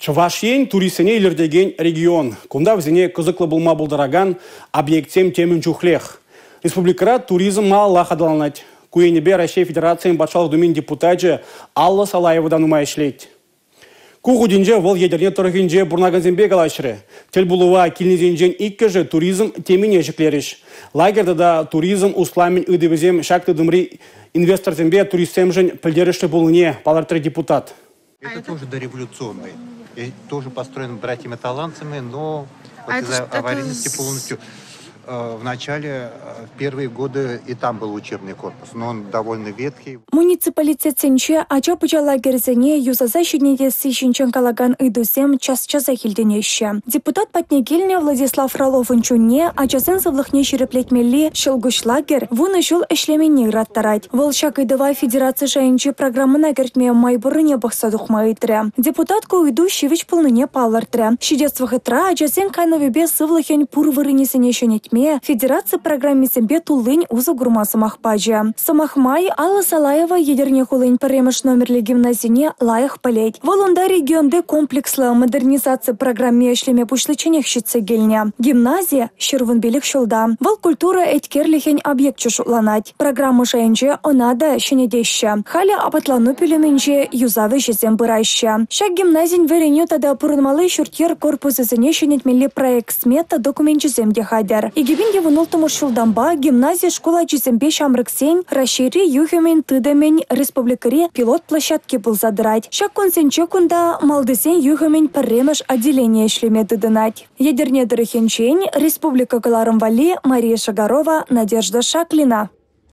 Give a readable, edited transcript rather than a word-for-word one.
Чувашин туристене илердеген регион. Кунда взене кызыклы булма булдыраган объектем темін чухлех. Республикара туризм мала хадаланать. Куенебе Россия Федерациян батшалық думен депутатжы Алла Салаевадан умай ішлейді. Куғудинже вол едерне тұрғынже бурнаганзенбе галашыры. Тел булуа килнезенжен иккежі туризм теміне жіклеріш. Лагерда да туризм усламен үдебізем шакты дымри инвесторзенбе туристемжен пілдерішті булыне палартыры депутат. Это тоже дореволюционный. И тоже построен братьями-талантцами, но вот из-за аварийности полностью. В начале, в первые годы и там был учебный корпус, но он довольно ветхий. Муниципалитет сенче ача пуча лагерзене юзаза щеднедесі шинчен калаган идусем час-часа хилденеще. Депутат Патнегельне Владислав Фроловын чуне ачасын сывлыхне шереплетмели шылгуш лагер вуны шул эшлеменне раттарать. Волшак идова федерация шайынче программына кертме майбурыне бақсадухмайытыры. Депутатку уйду шевич полныне палыртыры. Шидетствах итра ачасын кайновебе сывлыхен пурвырынесене шенетме Федерация программисембе тулынь узы гурма самахпаджа. Самахмай Алла Салаева едерне хулынь паремыш номерлі гимназине лайық палеть. Волонда регионде комплекслы модернизация программе эшлеме пушлыченех щитсе гельня. Гимназия шервунбелік шулда. Вол культура эткерлихень объект чушуланать. Программа шайынче онада шенедеща. Халя апатлану пелеменче юзавы жезем бырайща. Шак гимназин вереню тада пурынмалы шуртер корпусы зене шенетмели проект смета документчезем дехадер. Егибинде вынул шулдамба гимназия школа чизембе шамрыксен расшири юхемен тыдамен республикари пилот площадки был задрать. Шак консенче кунда малдысен юхемен паремеш отделение шлеме дыдынать. Ядерне дырыхенчень республика Галарымвали Мария Шагарова, Надежда Шаклина.